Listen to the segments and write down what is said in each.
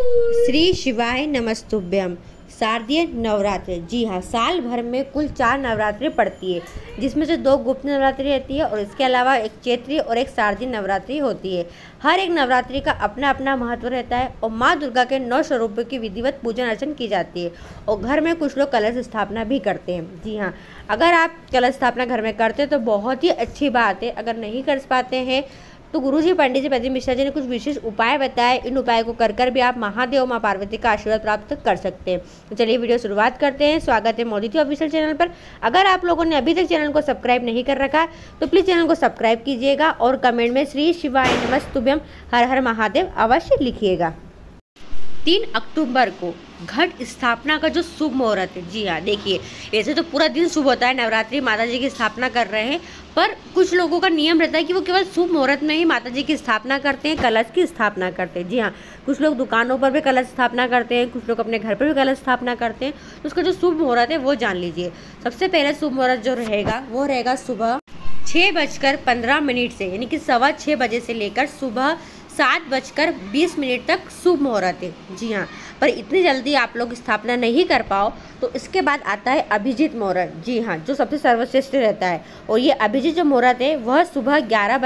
श्री शिवाय नमस्तुभ्यम। शारदीय नवरात्रि, जी हाँ, साल भर में कुल 4 नवरात्रि पड़ती है, जिसमें से 2 गुप्त नवरात्रि रहती है और इसके अलावा एक चैत्रीय और एक शारदीय नवरात्रि होती है। हर एक नवरात्रि का अपना अपना महत्व रहता है और माँ दुर्गा के 9 स्वरूपों की विधिवत पूजन अर्चन की जाती है और घर में कुछ लोग कलश स्थापना भी करते हैं। जी हाँ, अगर आप कलश स्थापना घर में करते हैं तो बहुत ही अच्छी बात है। अगर नहीं कर पाते हैं तो गुरुजी पंडित जी प्रदीप मिश्रा जी ने कुछ विशेष उपाय बताए। इन उपायों को कर भी आप महादेव माँ पार्वती का आशीर्वाद प्राप्त कर सकते हैं। तो चलिए वीडियो शुरुआत करते हैं। स्वागत है मोदी ऑफिशियल चैनल पर। अगर आप लोगों ने अभी तक चैनल को सब्सक्राइब नहीं कर रखा तो प्लीज़ चैनल को सब्सक्राइब कीजिएगा और कमेंट में श्री शिवाय नमस्तुभ्यम हर हर महादेव अवश्य लिखिएगा। 3 अक्टूबर को घट स्थापना का जो शुभ मुहूर्त है, जी हाँ, देखिए वैसे तो पूरा दिन शुभ होता है, नवरात्रि माता जी की स्थापना कर रहे हैं, पर कुछ लोगों का नियम रहता है कि वो केवल शुभ मुहूर्त में ही माता जी की स्थापना करते हैं, कलश की स्थापना करते हैं। जी हाँ, कुछ लोग दुकानों पर भी कलश स्थापना करते हैं, कुछ लोग अपने घर पर भी कलश स्थापना करते हैं। तो उसका जो शुभ मुहूर्त है वो जान लीजिए। सबसे पहले शुभ मुहूर्त जो रहेगा वो रहेगा सुबह 6:15 से, यानी कि 6:15 बजे से लेकर सुबह 7:20 तक शुभ मुहूर्त है। जी हाँ, पर इतनी जल्दी आप लोग स्थापना नहीं कर पाओ तो इसके बाद आता है अभिजीत मुहूर्त। जी हाँ, जो सबसे सर्वश्रेष्ठ रहता है और ये अभिजीत जो मुहूर्त है वह सुबह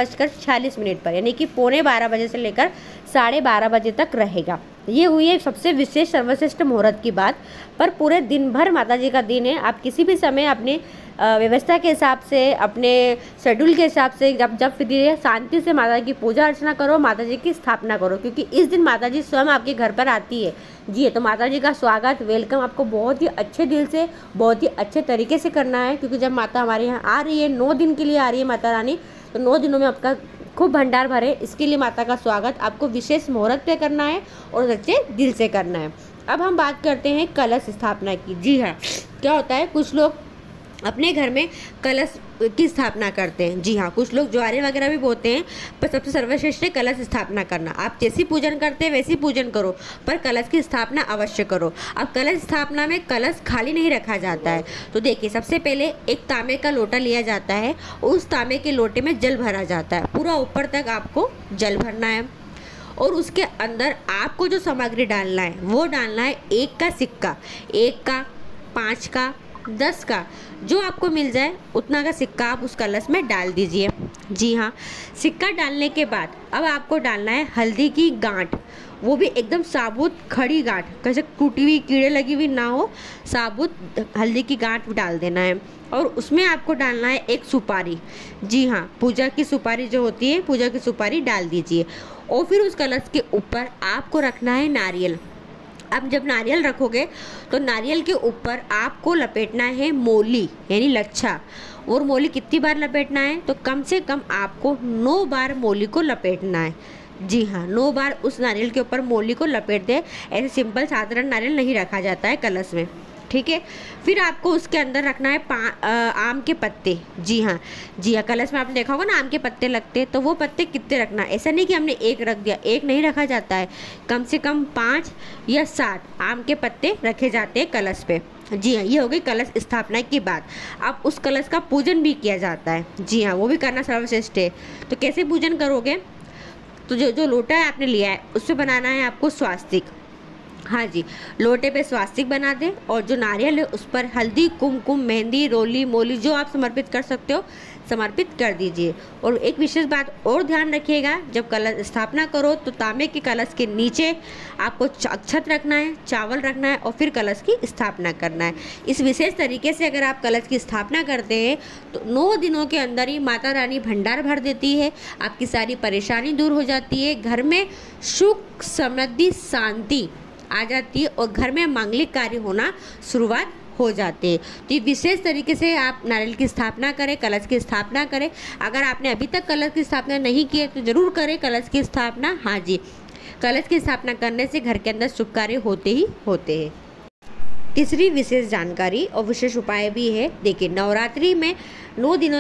11:46 पर, यानी कि 11:15 बजे से लेकर 12:30 बजे तक रहेगा। ये हुई है सबसे विशेष सर्वश्रेष्ठ मुहूर्त की बात। पर पूरे दिन भर माता जी का दिन है, आप किसी भी समय अपने व्यवस्था के हिसाब से, अपने शेड्यूल के हिसाब से जब फ्री शांति से माता की पूजा अर्चना करो, माता जी की स्थापना करो, क्योंकि इस दिन माता जी स्वयं आपके घर पर आती है। जी, तो माता जी का स्वागत, वेलकम आपको बहुत ही अच्छे दिल से, बहुत ही अच्छे तरीके से करना है, क्योंकि जब माता हमारे यहाँ आ रही है, 9 दिन के लिए आ रही है माता रानी, तो 9 दिनों में आपका खूब भंडार भरे। इसके लिए माता का स्वागत आपको विशेष मुहूर्त पे करना है और सच्चे दिल से करना है। अब हम बात करते हैं कलश स्थापना की। जी हाँ, क्या होता है, कुछ लोग अपने घर में कलश की स्थापना करते हैं। जी हाँ, कुछ लोग ज्वारे वगैरह भी बोते हैं, पर सबसे सर्वश्रेष्ठ है कलश स्थापना करना। आप जैसी पूजन करते हैं वैसी पूजन करो, पर कलश की स्थापना अवश्य करो। अब कलश स्थापना में कलश खाली नहीं रखा जाता है। तो देखिए, सबसे पहले एक तांबे का लोटा लिया जाता है, उस तांबे के लोटे में जल भरा जाता है, पूरा ऊपर तक आपको जल भरना है और उसके अंदर आपको जो सामग्री डालना है वो डालना है 1 का सिक्का, 1 का, 5 का, 10 का, जो आपको मिल जाए उतना का सिक्का आप उस कलश में डाल दीजिए। जी हाँ, सिक्का डालने के बाद अब आपको डालना है हल्दी की गांठ, वो भी एकदम साबुत खड़ी गांठ, कैसे टूटी हुई कीड़े लगी हुई ना हो, साबुत हल्दी की गांठ डाल देना है। और उसमें आपको डालना है एक सुपारी। जी हाँ, पूजा की सुपारी जो होती है, पूजा की सुपारी डाल दीजिए। और फिर उस कलश के ऊपर आपको रखना है नारियल। अब जब नारियल रखोगे तो नारियल के ऊपर आपको लपेटना है मोली, यानी लच्छा। और मोली कितनी बार लपेटना है, तो कम से कम आपको 9 बार मोली को लपेटना है। जी हाँ, 9 बार उस नारियल के ऊपर मोली को लपेट दे। ऐसे सिंपल साधारण नारियल नहीं रखा जाता है कलश में, ठीक है। फिर आपको उसके अंदर रखना है आम के पत्ते। जी हाँ, जी हाँ, कलश में आपने देखा होगा ना आम के पत्ते लगते, तो वो पत्ते कितने रखना है, ऐसा नहीं कि हमने 1 रख दिया, 1 नहीं रखा जाता है, कम से कम 5 या 7 आम के पत्ते रखे जाते हैं कलश पे। जी हाँ, ये हो गई कलश स्थापना की बात। अब उस कलश का पूजन भी किया जाता है। जी हाँ, वो भी करना सर्वश्रेष्ठ है। तो कैसे पूजन करोगे, तो जो लोटा है आपने लिया है उस पर बनाना है आपको स्वास्तिक। हाँ जी, लोटे पे स्वास्तिक बना दें और जो नारियल है उस पर हल्दी, कुमकुम, मेहंदी, रोली, मोली जो आप समर्पित कर सकते हो समर्पित कर दीजिए। और एक विशेष बात और ध्यान रखिएगा, जब कलश स्थापना करो तो तांबे के कलश के नीचे आपको अक्षत रखना है, चावल रखना है और फिर कलश की स्थापना करना है। इस विशेष तरीके से अगर आप कलश की स्थापना करते हैं तो 9 दिनों के अंदर ही माता रानी भंडार भर देती है, आपकी सारी परेशानी दूर हो जाती है, घर में सुख, समृद्धि, शांति आ जाती है और घर में मांगलिक कार्य होना शुरुआत हो जाते हैं। तो ये विशेष तरीके से आप नारियल की स्थापना करें, कलश की स्थापना करें। अगर आपने अभी तक कलश की स्थापना नहीं की है तो ज़रूर करें कलश की स्थापना। हाँ जी, कलश की स्थापना करने से घर के अंदर शुभ कार्य होते ही होते हैं। तीसरी विशेष जानकारी और विशेष उपाय भी है। देखिए, नवरात्रि में 9 दिनों तक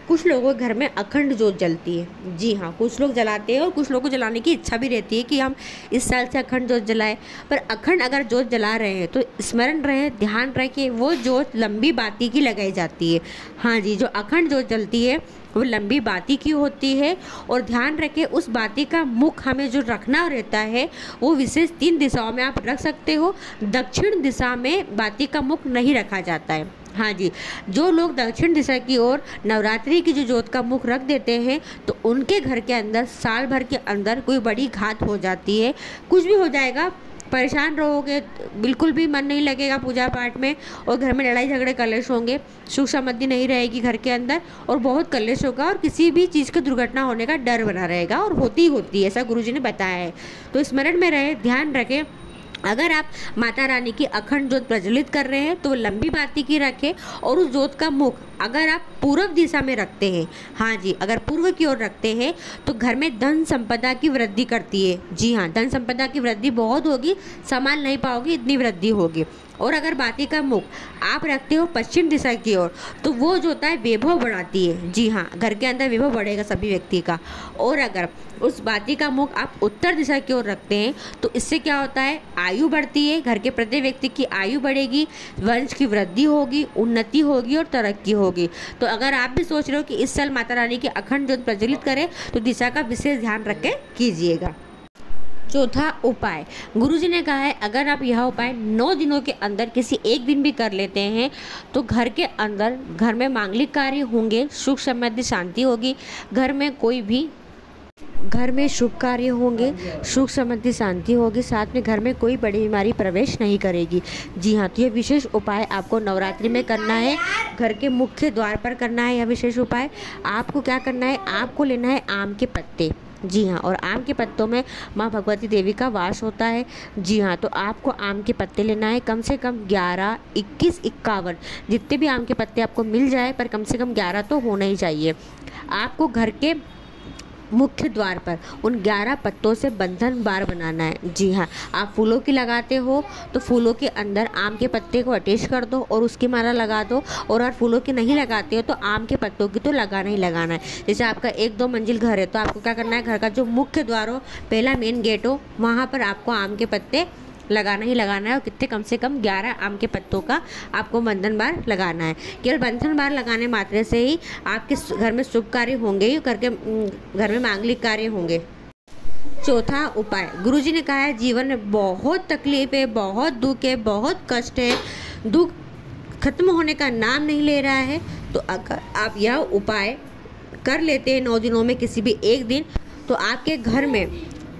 कुछ लोगों के घर में अखंड जोत जलती है। जी हाँ, कुछ लोग जलाते हैं और कुछ लोगों को जलाने की इच्छा भी रहती है कि हम इस साल से अखंड जोत जलाएं। पर अखंड अगर जोत जला रहे हैं तो स्मरण रहे, ध्यान रहे कि वो जोत लंबी बाती की लगाई जाती है। हाँ जी, जो अखंड जोत जलती है वो लंबी बाती की होती है। और ध्यान रखें, उस बाती का मुख हमें जो रखना रहता है वो विशेष 3 दिशाओं में आप रख सकते हो। दक्षिण दिशा में बाती का मुख नहीं रखा जाता है। हाँ जी, जो लोग दक्षिण दिशा की ओर नवरात्रि की जो जोत का मुख रख देते हैं तो उनके घर के अंदर साल भर के अंदर कोई बड़ी घात हो जाती है। कुछ भी हो जाएगा, परेशान रहोगे, बिल्कुल भी मन नहीं लगेगा पूजा पाठ में, और घर में लड़ाई झगड़े कलेश होंगे, सुख समृद्धि नहीं रहेगी घर के अंदर, और बहुत कलेश होगा और किसी भी चीज़ की दुर्घटना होने का डर बना रहेगा, और होती है, ऐसा गुरुजी ने बताया है। तो स्मरण में रहे, ध्यान रखें, अगर आप माता रानी की अखंड जोत प्रज्वलित कर रहे हैं तो लंबी बाती की रखें, और उस जोत का मुख अगर आप पूर्व दिशा में रखते हैं, हाँ जी, अगर पूर्व की ओर रखते हैं तो घर में धन संपदा की वृद्धि करती है। जी हाँ, धन संपदा की वृद्धि बहुत होगी, संभाल नहीं पाओगे, इतनी वृद्धि होगी। और अगर बाती का मुख आप रखते हो पश्चिम दिशा की ओर तो वो जो होता है वैभव बढ़ाती है। जी हाँ, घर के अंदर वैभव बढ़ेगा सभी व्यक्ति का। और अगर उस बाती का मुख आप उत्तर दिशा की ओर रखते हैं तो इससे क्या होता है, आयु बढ़ती है, घर के प्रत्येक व्यक्ति की आयु बढ़ेगी, वंश की वृद्धि होगी, उन्नति होगी और तरक्की होगी। तो अगर आप भी सोच रहे हो कि इस साल माता रानी की अखंड ज्योत प्रज्वलित करें तो दिशा का विशेष ध्यान रख के कीजिएगा। चौथा उपाय, गुरुजी ने कहा है अगर आप यह उपाय 9 दिनों के अंदर किसी एक दिन भी कर लेते हैं तो घर के अंदर, घर में मांगलिक कार्य होंगे, सुख समृद्धि शांति होगी, घर में शुभ कार्य होंगे, सुख समृद्धि शांति होगी, साथ में घर में कोई बड़ी बीमारी प्रवेश नहीं करेगी। जी हाँ, तो यह विशेष उपाय आपको नवरात्रि में करना है, घर के मुख्य द्वार पर करना है। यह विशेष उपाय आपको क्या करना है, आपको लेना है आम के पत्ते। जी हाँ, और आम के पत्तों में माँ भगवती देवी का वास होता है। जी हाँ, तो आपको आम के पत्ते लेना है, कम से कम 11, 21, 51 जितने भी आम के पत्ते आपको मिल जाए, पर कम से कम 11 तो होना ही चाहिए। आपको घर के मुख्य द्वार पर उन 11 पत्तों से बंधन बार बनाना है। जी हाँ, आप फूलों की लगाते हो तो फूलों के अंदर आम के पत्ते को अटैच कर दो और उसकी माला लगा दो। और अगर फूलों की नहीं लगाते हो तो आम के पत्तों की तो लगाना ही लगाना है। जैसे आपका 1-2 मंजिल घर है तो आपको क्या करना है, घर का जो मुख्य द्वार हो, पहला मेन गेट हो, वहाँ पर आपको आम के पत्ते लगाना ही लगाना है। और कितने, कम से कम 11 आम के पत्तों का आपको बंधन बार लगाना है। केवल बंधन बार लगाने मात्र से ही आपके घर में शुभ कार्य होंगे, घर में मांगलिक कार्य होंगे। चौथा उपाय, गुरुजी ने कहा है जीवन में बहुत तकलीफ है, बहुत दुख है, बहुत कष्ट है, दुख खत्म होने का नाम नहीं ले रहा है, तो अगर आप यह उपाय कर लेते हैं 9 दिनों में किसी भी एक दिन, तो आपके घर में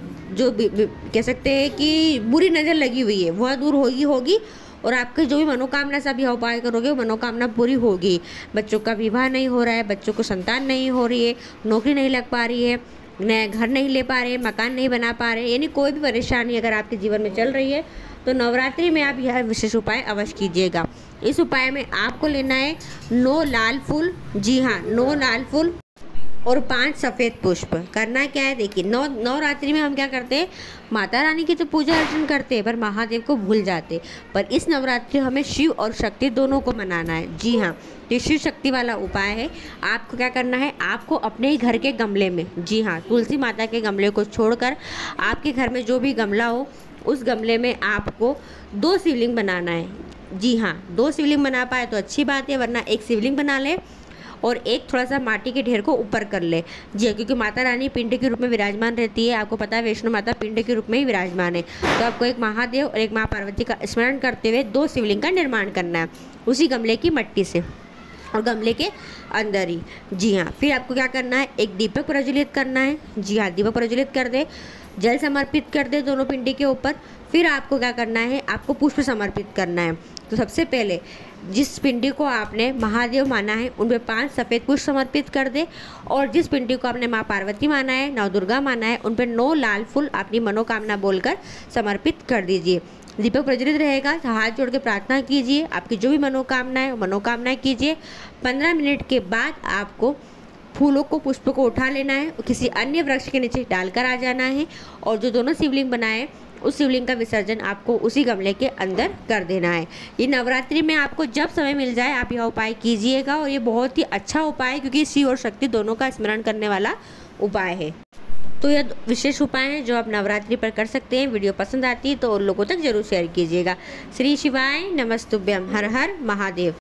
जो कह सकते हैं कि बुरी नज़र लगी हुई है वह दूर होगी और आपके जो भी मनोकामना से आप यह उपाय करोगे वो मनोकामना पूरी होगी। बच्चों का विवाह नहीं हो रहा है, बच्चों को संतान नहीं हो रही है, नौकरी नहीं लग पा रही है, नया घर नहीं ले पा रहे, मकान नहीं बना पा रहे, यानी कोई भी परेशानी अगर आपके जीवन में चल रही है तो नवरात्रि में आप यह विशेष उपाय अवश्य कीजिएगा। इस उपाय में आपको लेना है 9 लाल फूल। जी हाँ, 9 लाल फूल और 5 सफ़ेद पुष्प। करना क्या है, देखिए, नवरात्रि में हम क्या करते हैं, माता रानी की तो पूजा अर्चन करते हैं पर महादेव को भूल जाते। पर इस नवरात्रि हमें शिव और शक्ति दोनों को मनाना है। जी हाँ, ये शिव शक्ति वाला उपाय है। आपको क्या करना है, आपको अपने ही घर के गमले में, जी हाँ, तुलसी माता के गमले को छोड़कर आपके घर में जो भी गमला हो उस गमले में आपको 2 शिवलिंग बनाना है। जी हाँ, 2 शिवलिंग बना पाए तो अच्छी बात है, वरना 1 शिवलिंग बना ले और एक थोड़ा सा माटी के ढेर को ऊपर कर ले। जी, क्योंकि माता रानी पिंड के रूप में विराजमान रहती है। आपको पता है वैष्णो माता पिंड के रूप में ही विराजमान है। तो आपको एक महादेव और एक माँ पार्वती का स्मरण करते हुए 2 शिवलिंग का निर्माण करना है उसी गमले की मट्टी से और गमले के अंदर ही। जी हाँ, फिर आपको क्या करना है, एक दीपक प्रज्वलित करना है। जी हाँ, दीपक प्रज्वलित कर दे, जल समर्पित कर दे दोनों पिंडी के ऊपर। फिर आपको क्या करना है, आपको पुष्प समर्पित करना है। तो सबसे पहले जिस पिंडी को आपने महादेव माना है उन पे 5 सफ़ेद पुष्प समर्पित कर दे, और जिस पिंडी को आपने माँ पार्वती माना है, नवदुर्गा माना है, उन पे 9 लाल फूल अपनी मनोकामना बोलकर समर्पित कर दीजिए। दीपक प्रज्वलित रहेगा, हाथ जोड़ के प्रार्थना कीजिए, आपकी जो भी मनोकामना है मनोकामना कीजिए। 15 मिनट के बाद आपको फूलों को, पुष्प को उठा लेना है और किसी अन्य वृक्ष के नीचे डालकर आ जाना है। और जो दोनों शिवलिंग बनाए उस शिवलिंग का विसर्जन आपको उसी गमले के अंदर कर देना है। ये नवरात्रि में आपको जब समय मिल जाए आप यह उपाय कीजिएगा, और ये बहुत ही अच्छा उपाय है क्योंकि शिव और शक्ति दोनों का स्मरण करने वाला उपाय है। तो यह विशेष उपाय हैं जो आप नवरात्रि पर कर सकते हैं। वीडियो पसंद आती है तो और लोगों तक जरूर शेयर कीजिएगा। श्री शिवाय नमस्तुभ्यम। हर हर महादेव।